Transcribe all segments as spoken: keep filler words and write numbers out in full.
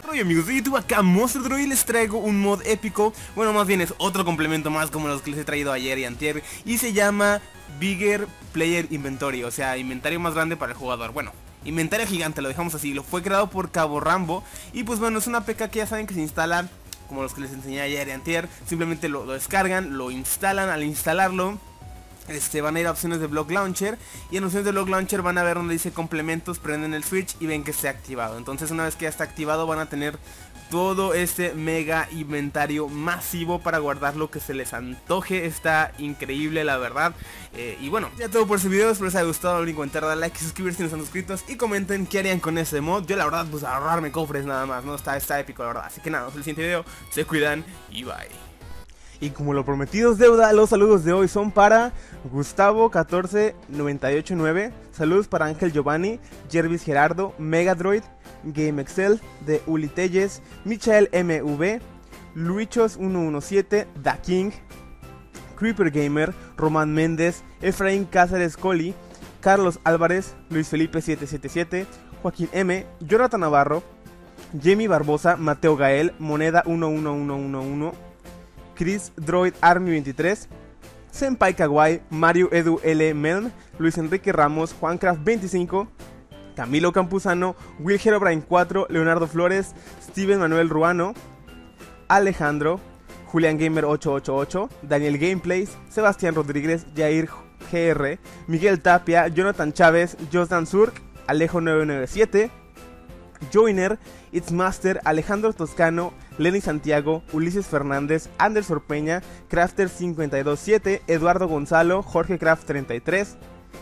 Oye amigos de YouTube, acá Monster Droid, les traigo un mod épico. Bueno, más bien es otro complemento más como los que les he traído ayer y antier. Y se llama Bigger Player Inventory, o sea, inventario más grande para el jugador. Bueno, inventario gigante, lo dejamos así. Lo fue creado por Cabo Rambo. Y pues bueno, es una P K que ya saben que se instala como los que les enseñé ayer y antier. Simplemente lo, lo descargan, lo instalan. Al instalarlo Este, van a ir a opciones de Block Launcher y en opciones de Block Launcher van a ver donde dice complementos, prenden el switch y ven que está activado. Entonces una vez que ya está activado van a tener todo este mega inventario masivo para guardar lo que se les antoje. Está increíble la verdad. eh, Y bueno, ya todo por este video, espero les haya gustado. No olviden comentar, dar like, suscribirse si no están suscritos y comenten qué harían con ese mod. Yo la verdad pues ahorrarme cofres nada más, no está, está épico la verdad. Así que nada, nos vemos en el siguiente video, se cuidan y bye. Y como lo prometido es deuda, los saludos de hoy son para Gustavo catorce noventa y ocho nueve, saludos para Ángel Giovanni, Jervis Gerardo, Megadroid, Game Excel, de Uli Telles, Michael M V, Luichos ciento diecisiete, Da King, Creeper Gamer, Román Méndez, Efraín Cáceres Coli, Carlos Álvarez, Luis Felipe siete siete siete, Joaquín M, Jonathan Navarro, Jamie Barbosa, Mateo Gael, Moneda uno uno uno uno uno, Chris Droid Army veintitrés, Senpai Kawaii, Mario Edu L. Melm, Luis Enrique Ramos, Juancraft veinticinco, Camilo Campuzano, Will Herobrine cuatro, Leonardo Flores, Steven Manuel Ruano, Alejandro, Julián Gamer ocho ocho ocho, Daniel Gameplays, Sebastián Rodríguez, Jair G R, Miguel Tapia, Jonathan Chávez, Josdan Surk, Alejo nueve nueve siete, Joiner, It's Master, Alejandro Toscano, Lenny Santiago, Ulises Fernández, Anders Orpeña, Crafter cincuenta y dos siete, Eduardo Gonzalo, Jorge Craft treinta y tres,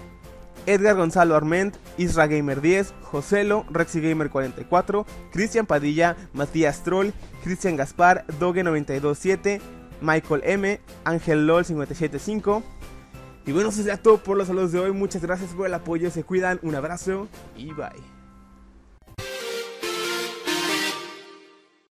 Edgar Gonzalo Arment, Isra Gamer diez, Joselo, Rexy Gamer cuarenta y cuatro, Cristian Padilla, Matías Troll, Cristian Gaspar, Doge noventa y dos siete, Michael M, Ángel LOL cincuenta y siete cinco. Y bueno, eso sería todo por los saludos de hoy. Muchas gracias por el apoyo, se cuidan, un abrazo y bye.